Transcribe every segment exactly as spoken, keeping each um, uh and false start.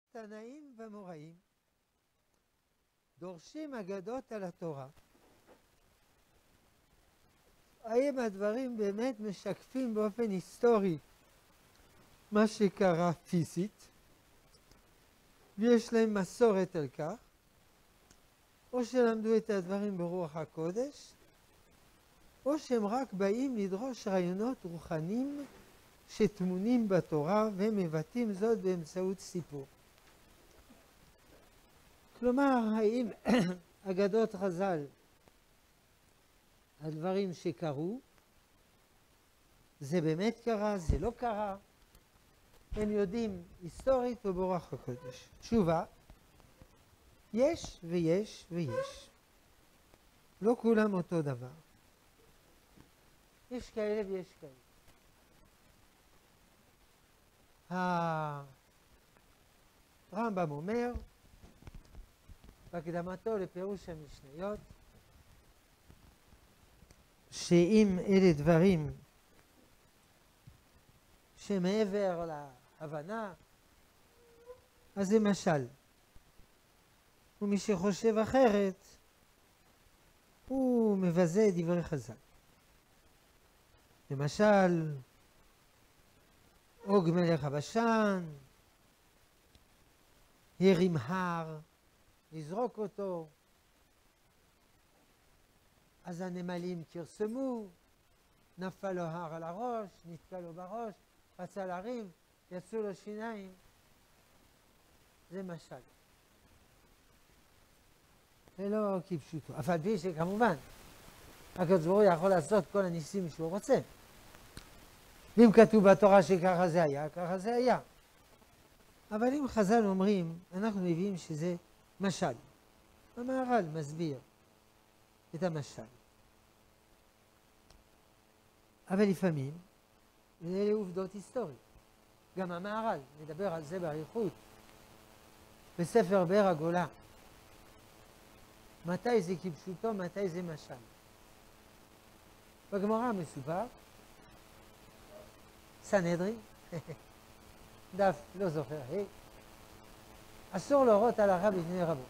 תנאים ומוראים דורשים אגדות על התורה. האם הדברים באמת משקפים באופן היסטורי מה שקרה פיזית, ויש להם מסורת על כך, או שלמדו את הדברים ברוח הקודש, או שהם רק באים לדרוש רעיונות רוחניים שטמונים בתורה והם מבטאים זאת באמצעות סיפור. כלומר, האם אגדות חז"ל, הדברים שקרו, זה באמת קרה, זה לא קרה, הם יודעים היסטורית וברוח הקודש. תשובה, יש ויש ויש. לא כולם אותו דבר. יש כאלה ויש כאלה. הרמב"ם אומר, בהקדמתו לפירוש המשניות, שאם אלה דברים שמעבר להבנה, אז זה משל. ומי שחושב אחרת, הוא מבזה את דברי חז"ל. למשל, אוג מלך הבשן, הרים הר, לזרוק אותו, אז הנמלים קרסמו, נפל לו הר על הראש, נתקע לו בראש, רצה להרים, יצאו לו שיניים. זה משל. זה לא כפשוטו. אף על פי שכמובן, הקדוש ברוך הוא יכול לעשות כל הניסים שהוא רוצה. ואם כתוב בתורה שככה זה היה, ככה זה היה. אבל אם חז"ל אומרים, אנחנו מביאים שזה משל. המהר"ל מסביר את המשל. אבל לפעמים, ואלה עובדות היסטוריות. גם המהר"ל מדבר על זה באריכות. בספר באר הגולה. מתי זה כפשוטו, מתי זה משל. בגמרא מסופר, סנהדרין, דף לא זוכר, hey. אסור להורות הלכה בפני רבו.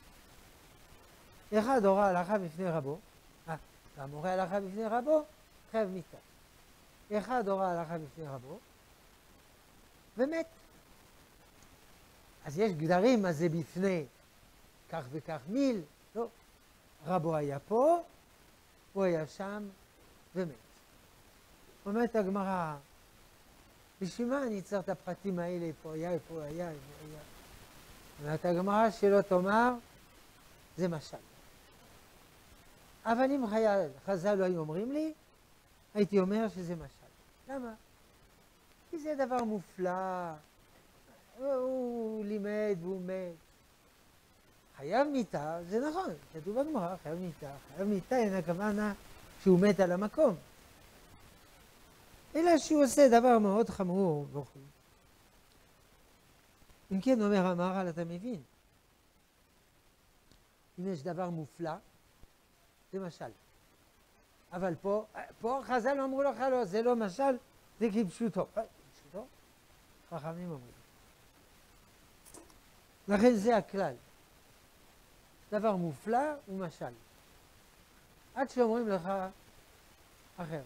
אחד הורה הלכה בפני רבו, אה, המורה הלכה בפני רבו, חייב מיתה. אחד הורה הלכה בפני רבו, ומת. אז יש גדרים מה זה בפני כך וכך מיל, לא. רבו היה פה, הוא היה שם, ומת. אומרת הגמרא, בשביל מה אני צריך את הפרטים האלה, איפה היה, איפה היה, איפה היה. אומרת הגמרא שלא תאמר, זה משל. אבל אם חז"ל לא היו אומרים לי, הייתי אומר שזה משל. למה? כי זה דבר מופלא, הוא לימד והוא מת. חייב מיתה, זה נכון, כתוב בגמרא, חייב מיתה. חייב מיתה, אין הכוונה שהוא מת על המקום. אלא שהוא עושה דבר מאוד חמור וכו'. אם כן, אומר המהר"ל, אתה מבין. אם יש דבר מופלא, זה משל. אבל פה, פה חז"ל אמרו לך, לא, זה לא משל, זה כפשוטו. כפשוטו? חכמים אומרים. לכן זה הכלל. דבר מופלא הוא משל. עד שאומרים לך אחרת.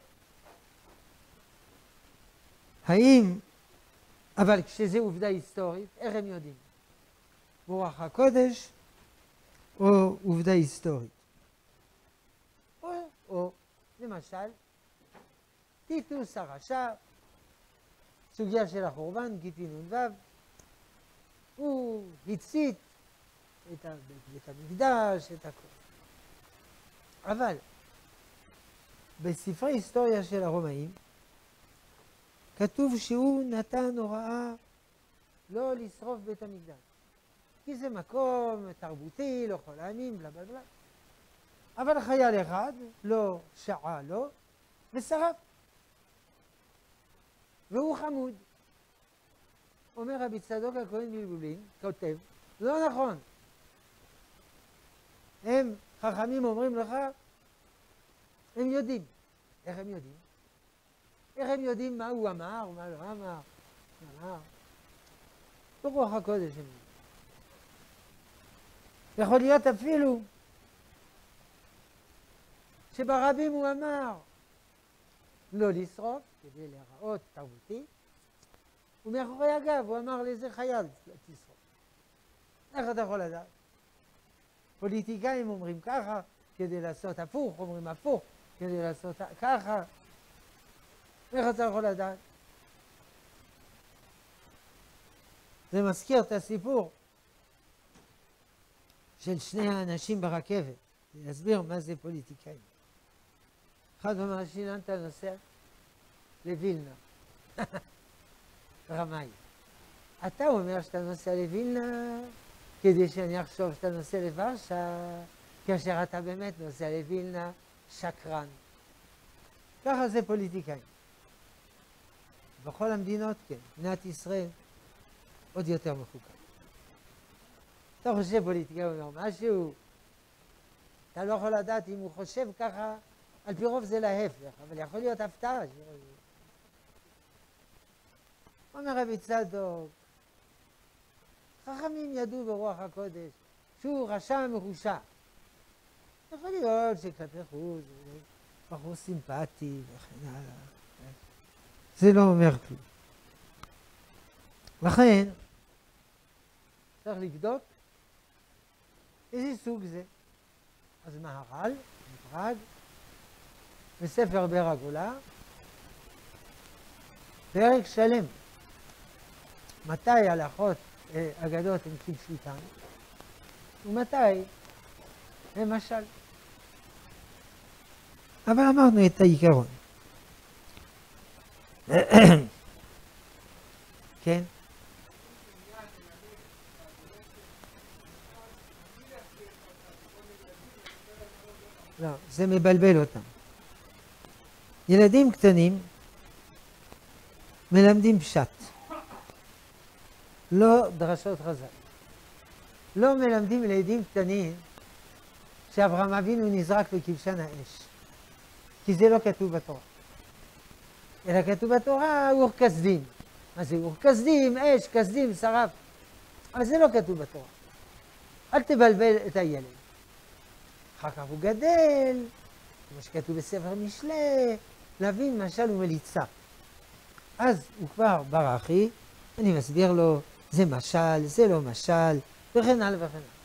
האם, אבל כשזה עובדה היסטורית, איך הם יודעים? ברוח הקודש או עובדה היסטורית? או, או, למשל, טיטוס הרשע, סוגיה של החורבן, גיטין נ"ו, הוא הצית את בית המקדש, את הכל. אבל בספרי היסטוריה של הרומאים, כתוב שהוא נתן הוראה לא לשרוף בית המקדש. כי זה מקום תרבותי, לא יכול להאמין, בלה בלה בלה. אבל חייל אחד לא שעה לו ושרף. והוא חמוד. אומר רבי צדוק הכהן מלובלין, כותב, לא נכון. הם, חכמים אומרים לך, הם יודעים. איך הם יודעים? איך הם יודעים מה הוא אמר, מה לא אמר? אמר. ברוח הקודש. יכול להיות אפילו שברבים הוא אמר לא לשרוף, כדי להראות תרבותי, ומאחורי הגב הוא אמר לאיזה חייל תשרוף. איך אתה יכול לדעת? פוליטיקאים אומרים ככה, כדי לעשות הפוך, אומרים הפוך, כדי לעשות ככה. איך אתה יכול לדעת? זה מזכיר את הסיפור של שני האנשים ברכבת. להסביר מה זה פוליטיקאים. אחד אומר, שיננת נוסע לווילנה. רמאי. אתה אומר שאתה נוסע לווילנה כדי שאני אחשוב שאתה נוסע לוורשה, כאשר אתה באמת נוסע לווילנה, שקרן. ככה זה פוליטיקאים. בכל המדינות כן, מדינת ישראל עוד יותר מחוקה. אתה חושב פוליטיקאי אומר משהו, אתה לא יכול לדעת אם הוא חושב ככה, על פי רוב זה להפך, אבל יכול להיות הפתעה. אומר רבי צדוק, חכמים ידעו ברוח הקודש שהוא רשע מרושע. יכול להיות שכלפי חוץ, בחור סימפטי וכן הלאה. זה לא אומר כלום. לכן, צריך לבדוק איזה סוג זה. אז מהר"ל, מפראג, בספר באר הגולה, פרק שלם. מתי הלכות אה, אגדות הם כפשוטן, ומתי הם משל. אבל אמרנו את העיקרון. כן? לא, זה מבלבל אותם. ילדים קטנים מלמדים פשט. לא דרשות חז"ל. לא מלמדים לילדים קטנים שאברהם אבינו נזרק בכבשן האש. כי זה לא כתוב בתורה. אלא כתוב בתורה אור כסדים. מה זה אור כסדים? אש, כסדים, שרף. אבל זה לא כתוב בתורה. אל תבלבל את הילד. אחר כך הוא גדל, כמו שכתוב בספר משלי, להבין משל ומליצה. אז הוא כבר ברחי, אני מסביר לו, זה משל, זה לא משל, וכן הלאה וכן הלאה.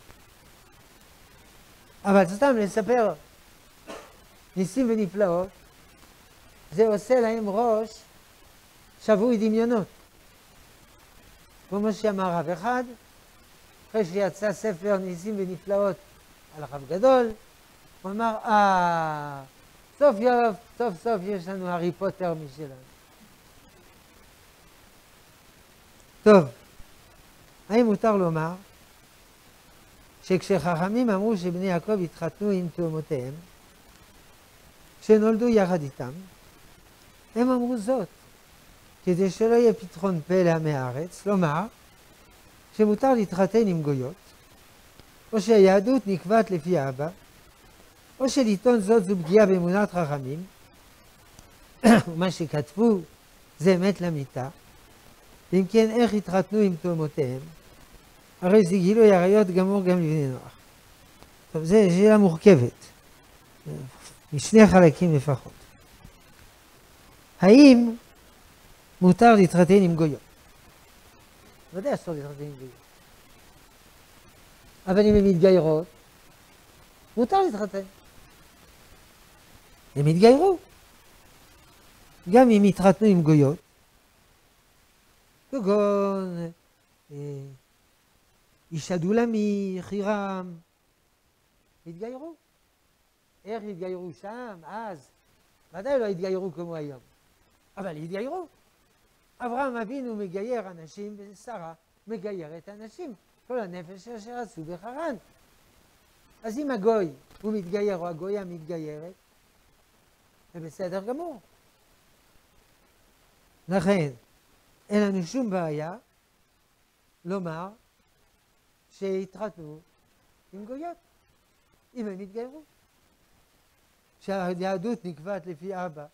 אבל סתם לספר ניסים ונפלאות, זה עושה להם ראש שבוי דמיונות. כמו שאמר רב אחד, אחרי שיצא ספר ניסים ונפלאות על הרב גדול, הוא אמר, אה, סוף יוף, סוף סוף יש לנו הארי פוטר משלנו. טוב, האם מותר לומר שכשחכמים אמרו שבני יעקב התחתנו עם תאומותיהם, שנולדו יחד איתם, הם אמרו זאת, כדי שלא יהיה פתחון פה לעמי הארץ, כלומר, שמותר להתחתן עם גויות, או שהיהדות נקבעת לפי האבא, או שלטעון זאת זו פגיעה באמונת חכמים, ומה שכתבו זה אמת למיתה, ואם כן איך התחתנו עם תאומותיהם, הרי זה גילוי עריות גמור גם לבני נוח. טוב, זו שאלה מורכבת, משני חלקים לפחות. האם מותר להתחתן עם גויות? ודאי אסור להתחתן עם גויות. אבל אם הן מתגיירות, מותר להתחתן. הם התגיירו. גם אם התחתנו עם גויות, כגון איש הדולמי, חירם, התגיירו. איך התגיירו שם? אז ודאי לא התגיירו כמו היום. אבל התגיירו. אברהם אבינו מגייר אנשים ושרה מגיירת אנשים. כל הנפש אשר עשו בחרן. אז אם הגוי הוא מתגייר או הגויה מתגיירת, זה בסדר גמור. לכן, אין לנו שום בעיה לומר שהתחתנו עם גויות, אם הם התגיירו. שהיהדות נקבעת לפי אבא.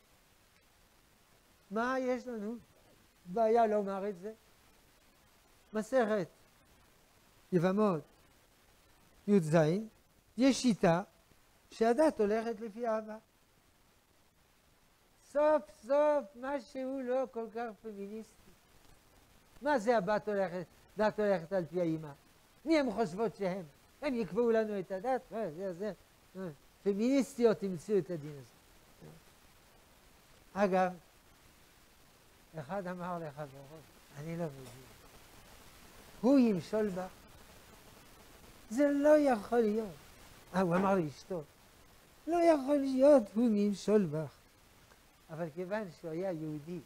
מה יש לנו? בעיה לומר את זה. מסכת יבמות י"ז, יש שיטה שהדת הולכת לפי אבא. סוף סוף משהו לא כל כך פמיניסטי. מה זה הבת הולכת, דת הולכת על פי האמא? מי הם חושבות שהם? הם יקבעו לנו את הדת? זה, זה, זה. פמיניסטיות המציאו את הדין הזה. אגב, אחד אמר לחברו, אני לא מבין, הוא ימשול בה? זה לא יכול להיות. אה, הוא אמר לאשתו, לא יכול להיות, הוא ימשול בך. אבל כיוון שהוא היה יהודי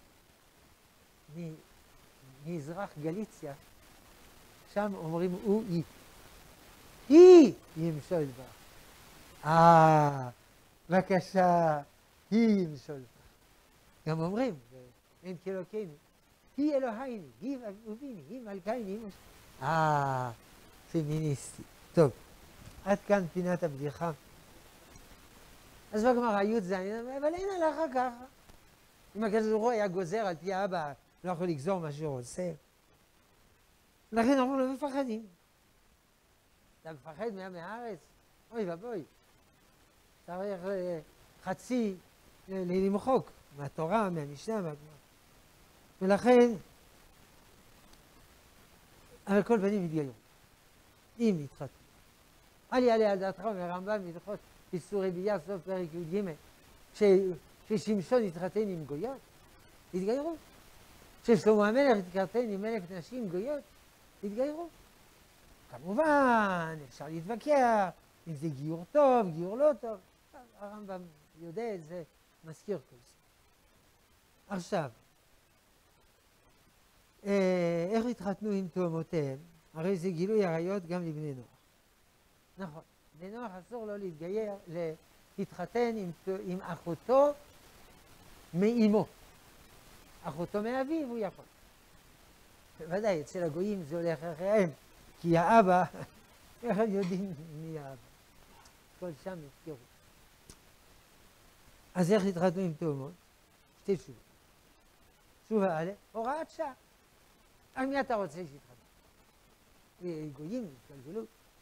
ממזרח גליציה, שם אומרים הוא היא. היא ימשול בך. אה, בבקשה, היא ימשול בך. גם אומרים, אין כאלוקינו, היא אלוהיני, היא אהוביני, היא מלכיני, היא מש... אה, פמיניסטי. טוב, עד כאן פינת הבדיחה. אז בגמרא י"ז, אבל אין הלכה ככה. אם הקדוש ברוך הוא היה גוזר על פי האבא, לא יכול לגזור מה שהוא רוצה. לכן אנחנו לא מפחדים. אתה מפחד מעמי הארץ? אוי ובוי. צריך חצי למחוק מהתורה, מהמשנה, מהגמרא. ולכן, על כל פנים התגיירו. אם יתחתנו. אל יעלה על דעתך, אומר הרמב"ם בהלכות איסורי ביאה, סוף פרק י"ג, ששמשון התחתן עם גויות, התגיירו. ששלמה המלך התחתן עם אלף נשים גויות, התגיירו. כמובן, אפשר להתווכח אם זה גיור טוב, גיור לא טוב. הרמב"ם יודע את זה, מזכיר כל זה. עכשיו, איך התחתנו עם תאומותיהם? הרי זה גילוי עריות גם לבני נוח. נכון, בני נוח אסור לו להתגייר, להתחתן עם, עם אחותו מאמו. אחותו מאביו הוא יכול. בוודאי, אצל הגויים זה הולך אחריהם, כי האבא, איך הם יודעים מי האבא? כל שם יזכרו. אז איך התחתנו עם תאומות? שתי תשובות. תשובה א', הוראת שעה. על מי אתה רוצה שיתחתן? גויים, התגלגלות.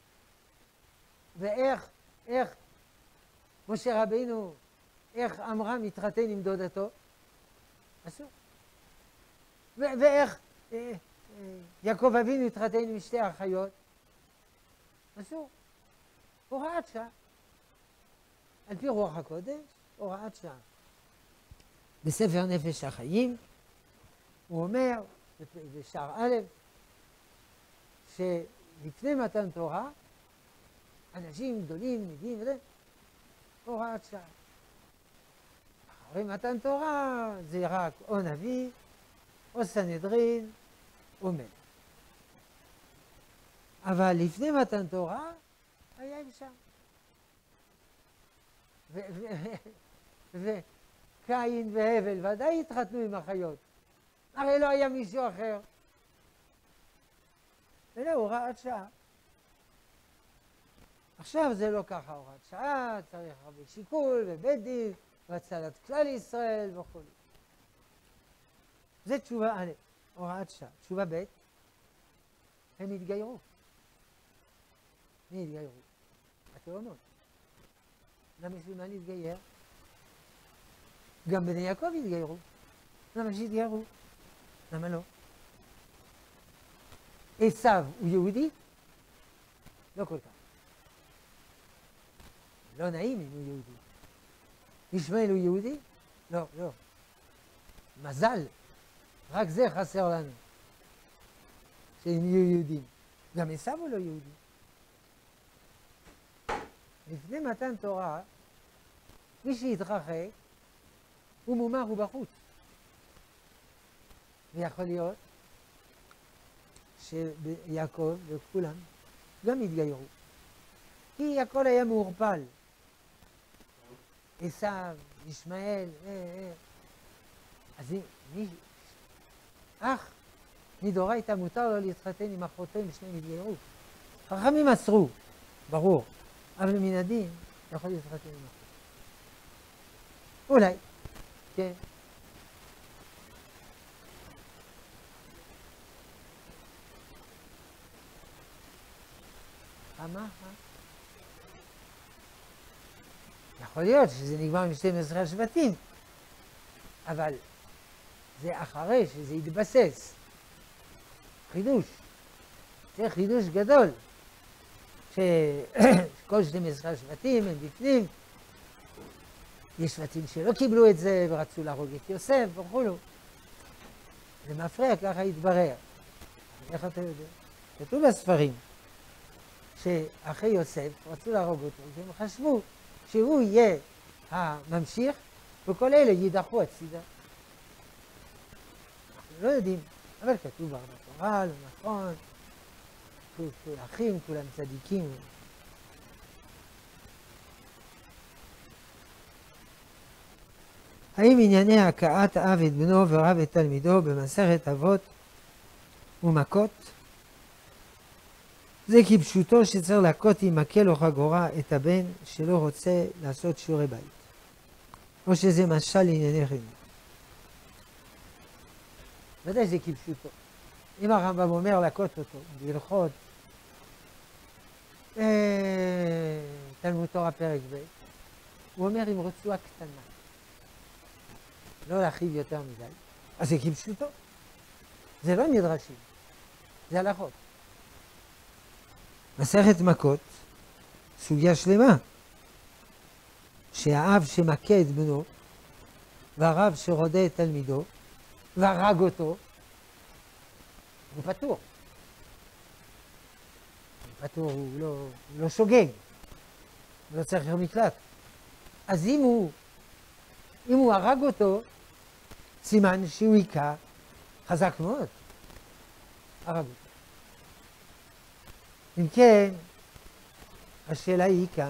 ואיך, איך, משה רבינו, איך עמרם התחתן עם דודתו? אסור. ואיך אה, אה, יעקב אבינו התחתן עם שתי אחיות? אסור. הוראת שעה. על פי רוח הקודש, הוראת שעה. בספר נפש החיים, הוא אומר, בשער א', שלפני מתן תורה, אנשים גדולים, נביאים וזה, הוראת שעה. אחרי מתן תורה זה רק או נביא, או סנהדרין, או מלך. אבל לפני מתן תורה היה אפשר. וקין והבל ודאי התחתנו עם אחיות. הרי לא היה מישהו אחר. ולא, הוראת שעה. עכשיו זה לא ככה הוראת שעה, צריך הרבה שיקול ובית דין, והצלת כלל ישראל וכו'. זה תשובה א', הוראת שעה. תשובה ב', הם התגיירו. מי התגיירו? התאומות. למה בשביל מה להתגייר? גם בני יעקב התגיירו. למה שהתגיירו? למה לא? עשיו הוא יהודי? לא כל כך. לא נעים אם הוא יהודי. ישמעאל הוא יהודי? לא, לא. מזל. רק זה חסר לנו. שהם יהיו יהודים. גם עשיו הוא לא יהודי. לפני מתן תורה, מי שהתרחק, הוא מומר, הוא בחוץ. ויכול להיות שיעקב וכולם גם התגיירו. כי הכל היה מעורפל. עשיו, ישמעאל, אה, אה. אז מי... אך, מדאורייתא מותר לו להתחתן עם אחותו אם שניהם התגיירו. חכמים אסרו, ברור. אבל מן הדין יכול להתחתן עם אחותו. אולי, כן. כמה? יכול להיות שזה נגמר עם שתים עשרה השבטים, אבל זה אחרי שזה יתבסס. חידוש. זה חידוש גדול. שכל שתים עשרה השבטים הם בפנים. יש שבטים שלא קיבלו את זה ורצו להרוג את יוסף וכולו. זה מפריע, ככה יתברר. איך אתה יודע? כתוב בספרים שאחרי יוסף רצו להרוג אותו, והם חשבו שהוא יהיה הממשיך, וכל אלה יידחו הצידה. אנחנו לא יודעים, אבל כתוב בתורה, לא נכון, כולם אחים, כולם צדיקים. האם ענייני הכאת אב את בנו ורב את תלמידו במסכת אבות ומכות? זה כפשוטו שצריך להכות עם מקל או חגורה את הבן שלא רוצה לעשות שיעורי בית. או שזה משל לענייני חינוך. ודאי זה כפשוטו. אם הרמב"ם אומר להכות אותו בהלכות תלמוד תורה פרק ב', הוא אומר עם רצועה קטנה. לא להרחיב יותר מדי. אז זה כפשוטו. זה לא מדרשים. זה הלכות. מסכת מכות, סוגיה שלמה, שהאב שמכה את בנו, והרב שרודה את תלמידו, והרג אותו, הוא פטור. הוא פטור, הוא לא, הוא לא שוגג, הוא לא צריך מקלט. אז אם הוא, אם הוא הרג אותו, סימן שהוא היכה חזק מאוד. הרג אותו. אם כן, השאלה היא כאן,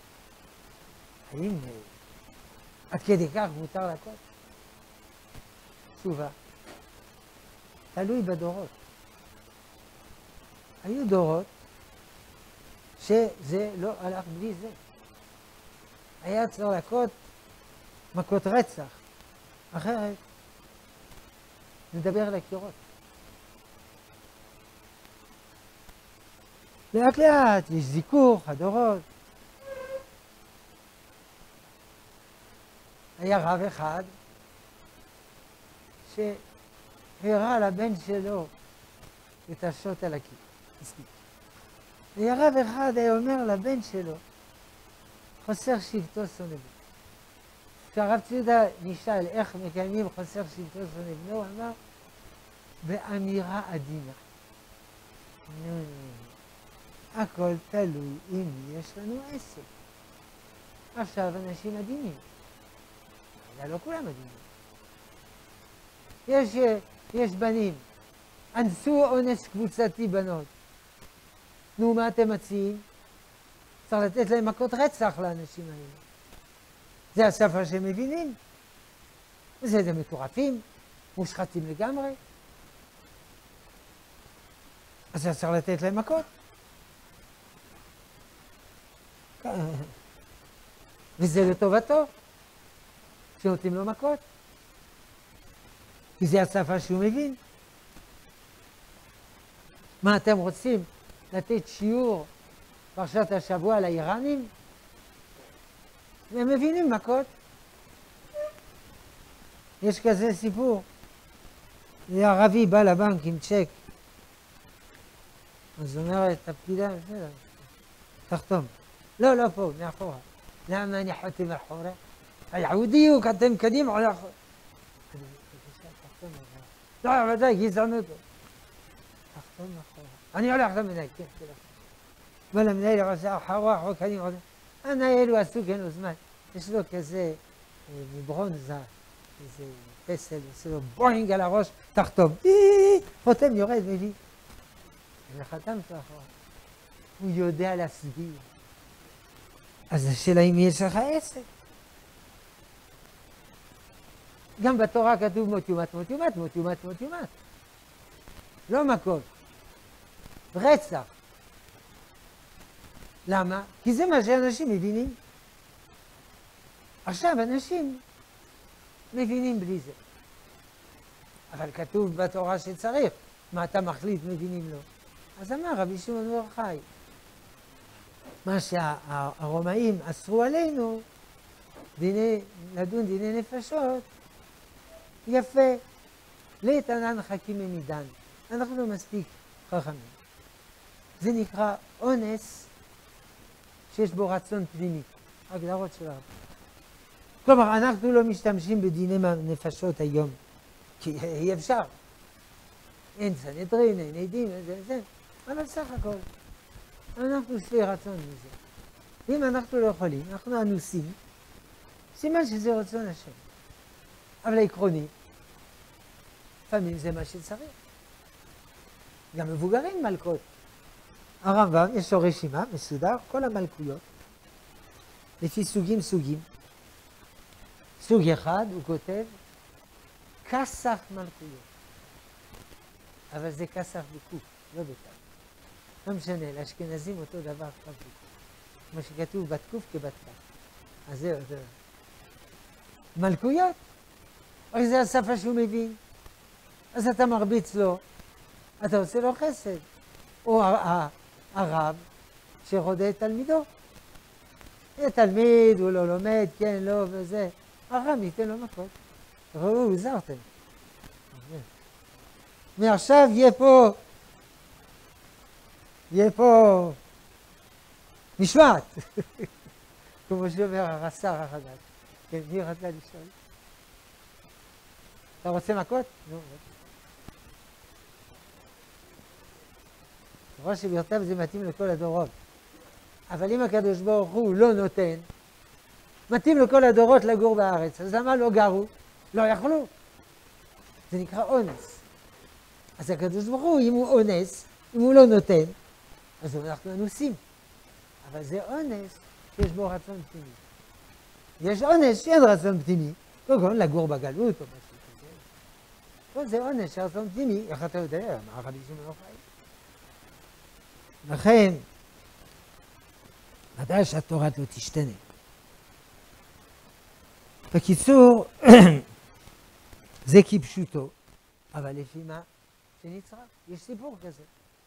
האם עד כדי כך מותר להכות? תשובה, תלוי בדורות. היו דורות שזה לא הלך בלי זה. היה צריך להכות מכות רצח, אחרת נדבר על הקירות. לאט לאט יש זיכוך, הדורות. היה רב אחד שהראה לבן שלו את השוט על הקיר. היה רב אחד היה אומר לבן שלו, חוסר שבטו שונא בנו. כשהרב ציודה נשאל איך מקיימים חוסר שבטו שונא בנו, הוא אמר, באמירה עדינה. נו, נו, נו. הכל תלוי אם יש לנו עסק. עכשיו אנשים עדינים. אבל לא כולם עדינים. יש, יש בנים. אנסו אונס קבוצתי בנות. נו, מה אתם מציעים? צריך לתת להם מכות רצח לאנשים האלה. זה השפה שהם מבינים. וזה זה מטורפים, מושחתים לגמרי. אז צריך לתת להם מכות. וזה לטובתו, שנותנים לו מכות. כי זה השפה שהוא מבין. מה אתם רוצים? לתת שיעור פרשת השבוע לאיראנים? הם מבינים מכות. יש כזה סיפור. הערבי בא לבנק עם צ'ק. אז אומרת, הפקידה, בסדר, תחתום. לא, לא פה, מאחורה. למה אני חותם מאחורה? היהודי הוא כתם קדימה או לאחורה? אני בבקשה, תחתום מאחורה. לא, ודאי, גזענות. תחתום מאחורה. אני הולך למנהל, כן, תלך. אבל המנהל עושה אחורה, אחורה, קדימה, עושה. המנהל הוא עסוק, אין לו זמן. יש לו כזה מברונזה, איזה פסל, עושה לו בוינג על הראש, תחתום. חותם, יורד, מביא. וחתם מאחורה. הוא יודע להסביר. אז השאלה אם יש לך עסק. גם בתורה כתוב מות יומת, מות יומת, מות יומת, מות יומת. לא מכות. רצח. למה? כי זה מה שאנשים מבינים. עכשיו אנשים מבינים בלי זה. אבל כתוב בתורה שצריך. מה אתה מחליט מבינים לו? אז אמר רבי שמעון בר יוחאי, מה שהרומאים אסרו עלינו, דיני, לדון דיני נפשות, יפה. להתענן חכימי מדן. אנחנו לא מספיק חכמים. זה נקרא אונס שיש בו רצון פנימי. הגדרות של הרב. כלומר, אנחנו לא משתמשים בדיני נפשות היום, כי אי אפשר. אין סנהדרין, אין עדים, זה, זה. אבל סך הכל, אנחנו שבעי רצון מזה. ואם אנחנו לא יכולים, אנחנו אנוסים, סימן שזה רצון השם. אבל העקרוני, לפעמים זה מה שצריך. גם מבוגרים מלכות. הרמב"ם יש לו רשימה מסודר, כל המלכויות, לפי סוגים סוגים. סוג אחד, הוא כותב, כסח מלכויות. אבל זה כסח בקוף, לא בתו. לא משנה, לאשכנזים אותו דבר כף בקוף. כמו שכתוב בת קוף כבת כף. אז זהו, זהו. מלכויות. אבל זה השפה שהוא מבין. אז אתה מרביץ לו, אתה עושה לו חסד. או הרב שרודה את תלמידו. תלמיד, הוא לא לומד, כן, לא, וזה. הרב ניתן לו מכות. ראו, הזהרתם. מעכשיו יהיה פה, יהיה פה משמעת. כמו שאומר הרס"ר החדש. כן, מי רצה לשאול? אתה רוצה מכות? נו, ראש שברכתיו זה מתאים לכל הדורות. אבל אם הקדוש ברוך הוא לא נותן, מתאים לכל הדורות לגור בארץ. אז למה לא גרו? לא יכלו. זה נקרא אונס. אז הקדוש ברוך הוא, אם הוא אונס, אם הוא לא נותן, אז אנחנו אנוסים. אבל זה אונס שיש בו רצון פנימי. יש אונס שאין רצון פנימי, קודם כל לגור בגלות או משהו כזה. כל זה אונס שרצון פנימי, איך אתה יודע, מה רבי שמעון אוחיון? לכן, ודאי שהתורה לא תשתנה. בקיצור, זה כפשוטו, אבל לפי מה שנצרף, יש סיפור כזה.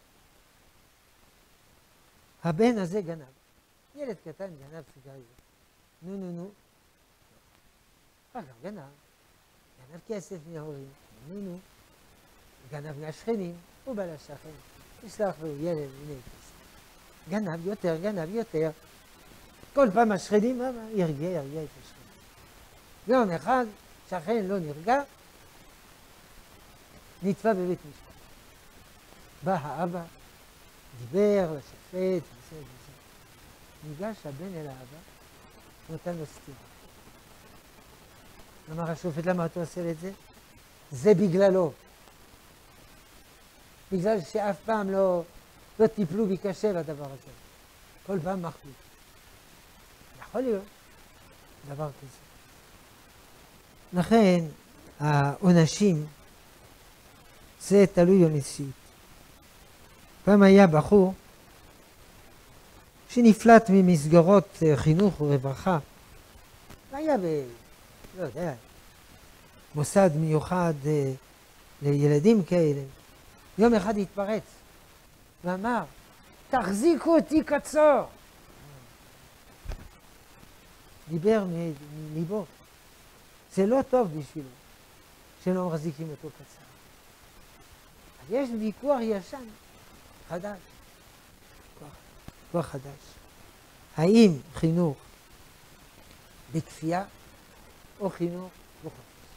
הבן הזה גנב, ילד קטן גנב סיגריות. נו נו נו, אחר כך גנב, גנב כסף מההורים, נו נו, גנב מהשכנים, הוא בא לשכן, יסלח לו ילד, הנה כסף. גנב יותר, גנב יותר, כל פעם השכנים, ירגיע, ירגיע את השכנים. יום אחד, שכן לא נרגע, נתבע בבית משפט. בא האבא, דיבר לשופט, וזה וזה. ניגש הבן אל האבא, נותן לו סתירה. אמר השופט, למה אתה עושה את זה? זה בגללו. בגלל שאף פעם לא, לא טיפלו בי קשה בדבר הזה. כל פעם מחליט. יכול להיות דבר כזה. לכן, העונשים, זה תלוי במציאות. פעם היה בחור שנפלט ממסגרות חינוך ורווחה. היה ב... לא יודע, מוסד מיוחד לילדים כאלה. יום אחד התפרץ ואמר, תחזיקו אותי קצור. דיבר מליבו. זה לא טוב בשבילו שלא מחזיקים אותו קצר. יש ויכוח ישן, חדש. ויכוח חדש. האם חינוך בכפייה או חינוך בחופש?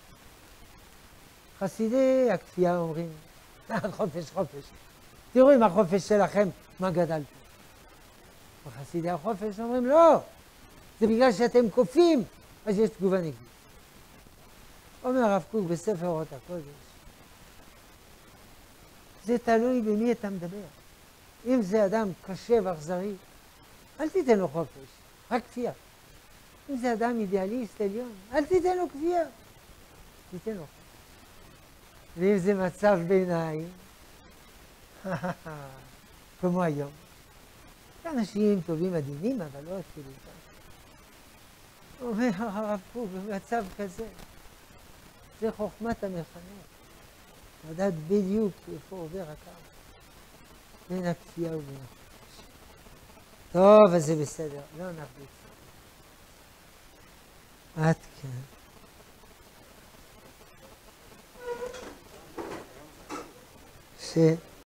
חסידי הכפייה אומרים, חופש, חופש. תראו עם החופש שלכם מה גדלתם. וחסידי החופש אומרים, לא, זה בגלל שאתם כופים, אז יש תגובה נגדית. אומר הרב קוק בספר אורות הקודש, זה תלוי במי אתה מדבר. אם זה אדם קשה ואכזרי, אל תיתן לו חופש, רק כפייה. אם זה אדם אידיאליסט עליון, אל תיתן לו כפייה, תיתן לו חופש. ואם זה מצב ביניים, כמו היום, אנשים טובים עדינים, אבל לא אפילו אותם. אומר הרב קוק, במצב כזה, זה חוכמת המחנך. לדעת בדיוק איפה עובר הקו בין הכפייה ובין החופש. טוב, אז זה בסדר. לא נרביץ. עד כאן. ש...